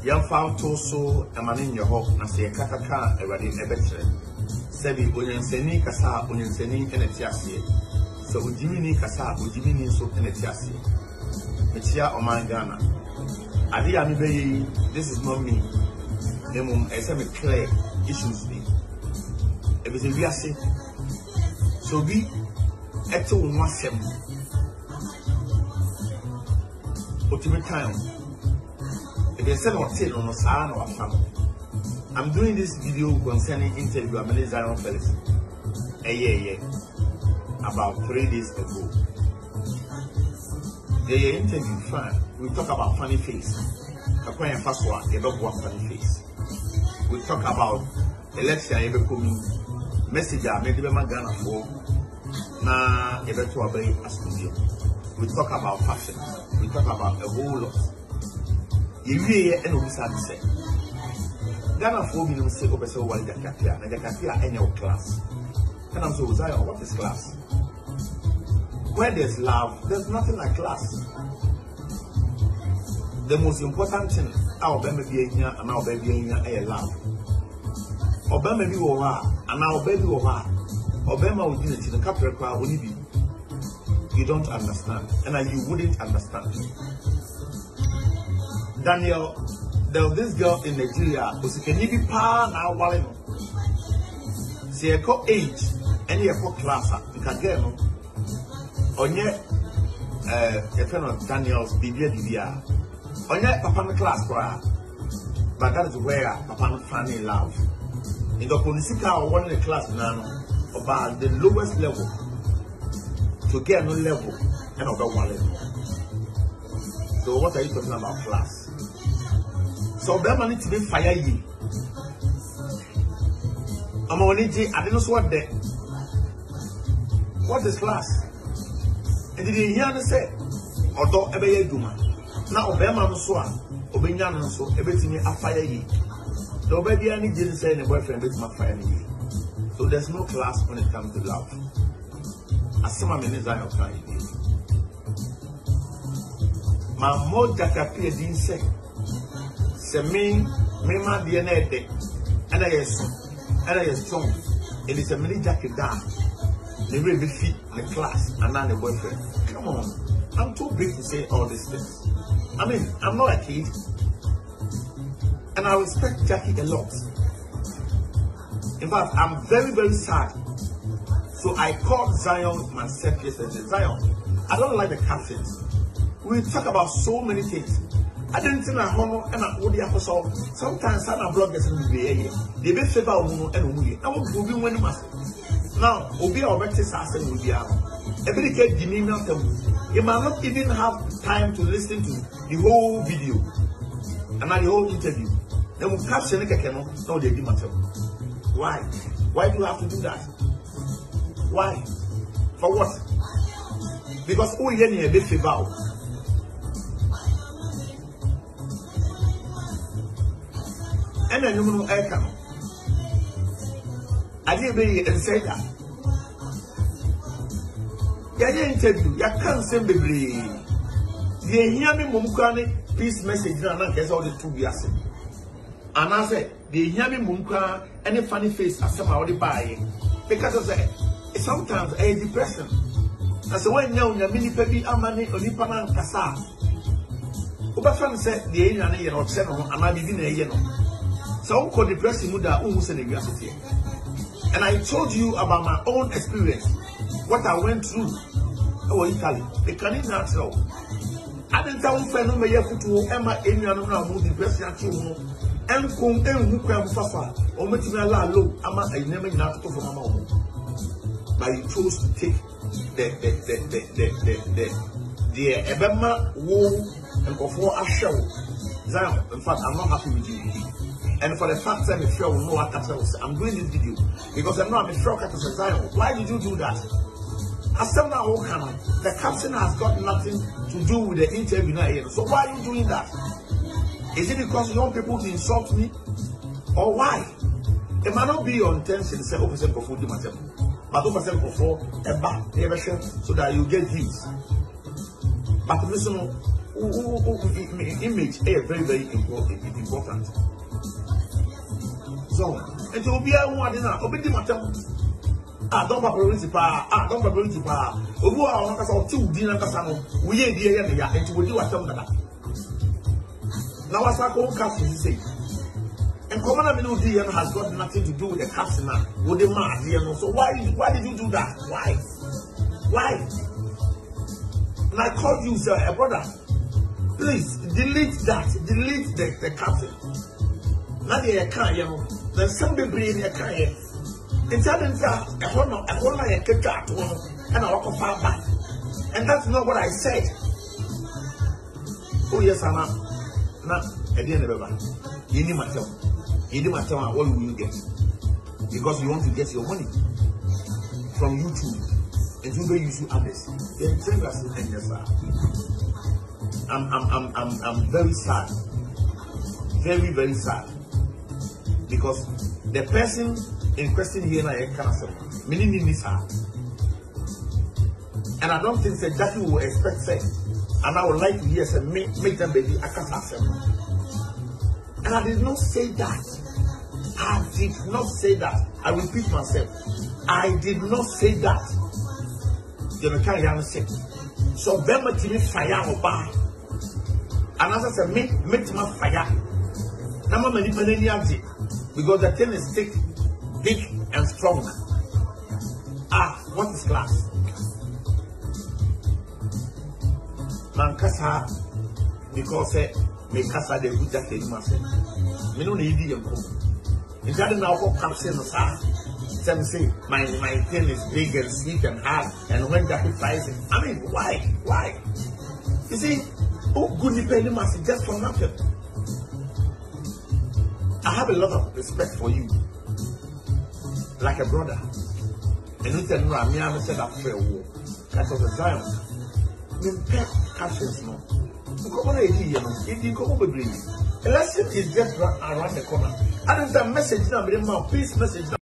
Young found so a man in your home, and say a cataka, a ready nebetre. Sebi, Union Seni Casa, Union Seni, and a tiasi. So, Ujimini Casa, Ujimini so and a tiasi. Metia or Mangana. Adi Amibe, this is not me. Nemum, I say, clear issues me. It was a reason. So, we at all one ultimate time. They said on our family. I'm doing this video concerning interview with Zion Felix a year about 3 days ago. The interview fine. We talk about funny face. Funny face. We talk about election message I made them Ghana for na to obey a studio. We talk about fashion. We talk about a whole lot. You hear and we start to say Ghana for me say over so one Jakatia, and Jakatia annual class. And I'm so Zion, what is class? Where there's love, there's nothing like class. The most important thing, our baby being here and our baby being here is love. Obama be over, and our baby over. Obama would do it in the capital crowd will be. You don't understand, and you wouldn't understand. Daniel, there was this girl in Nigeria who said, "Can you be pa now? Walling, see a co age, and you have class. You can get no. On your a friend of Daniel's BBA, on your papa class choir, but that is where papa find love. In the Ponisika, one in the class now about the lowest level to get no level and over one level. So what are you talking about class? So that man need to be fire ye. I'm on it. I didn't know what that. What is class? And did you hear me say? Although every duma now Obama so Obinyan so everything a fire ye. The baby I need to say a boyfriend with my fire ye. So there's no class when it comes to love. As some of the Zion can my more Jakapi didn't say. Me, my DNA, and I am strong. It is a mini jacket down. The way we fit the class and not the boyfriend. Come on, I'm too big to say all these things. I mean, I'm not a kid, and I respect Jackie a lot. In fact, I'm very, very sad. So I called Zion myself yesterday. Zion, I don't like the captions. We talk about so many things. I didn't think I honor and I would have so sometimes I'm bloggers in the area. They be favor and we. I will be when you must. Now, Obi or Bexis Assassin will be out. Every kid demeanor them. You might not even have time to listen to the whole video and not the whole interview. Then we caption it cannot know they did matter. Why? Why do you have to do that? Why? For what? Because who is a bit favor. And then you know, I come. I didn't be and say that. Yeah, interview. You can't send baby. They hear me, Mumkani, peace message, and I guess all the 2 years. And I said, they hear me, Mumka, any funny face, as somehow they buy. Because I said, sometimes a depression. As a way now, your mini baby, Amani, or Nippana, Kasa. Ubafan said, the alien, and not seven, and I begin a year. So called depressing Muda university. And I told you about my own experience, what I went through. Oh, Italy, they can't even natural. I didn't tell them me to Emma any other move depression and come and who can suffer or make me low. I never enough to for my mom. But you chose to take the Ebema wool and go for a show. Zion, in fact, I'm not happy with you. And for the fact that I'm sure we know what I'm doing this video because I know I'm sure at Zion. Why did you do that? As the caption has got nothing to do with the interview now here. So why are you doing that? Is it because you want people to insult me? Or why? It might not be your intention to say 0% for food myself, but 0% for a back so that you get views. But listen, image is very, very important. So, and to be a one dinner, obey matter. Don't paparazzi pa. Obu a on kasa 2 dinner kasa no. We ye die ye ya enti we di watam dada. Na wasa ko captain say. And common melody has got nothing to do with the captain now. With the man, so why did you do that? Why? And I called you, sir, a brother. Please delete that. Delete the captain. Now they can't, then somebody bring a car. And tell them that a honor, a cat, and I walk of far back. And that's not what I said. Oh, yes, I'm not. At the end of it, you need my tell. You need my tell what will you get? Because you want to get your money from YouTube and you will use others. Then tell us and yes, sir. I'm very sad. Very, very sad. Because the person in question here now is cancer. Meaning this heart. And I don't think that Jackie will expect sex. And I would like to hear say make them baby I can't accept. And I did not say that. I did not say that. I repeat myself. I did not say that. You know, can't say. So them to fire or bar. And as I said, make my fire. Now many because the thing is thick, big and strong. What is class? Man kasa because me kasa de good that in myself. Me no need you. In that now for captain some say my thing is big and sleek and hard and when that flies it. I mean why? You see, oh good depending must just for nothing. I have a lot of respect for you. Like a brother. And you tell me I said that fair war. That was a giant. You pet captions no. Come on, a lesson is just around the corner. And the message now, peace message.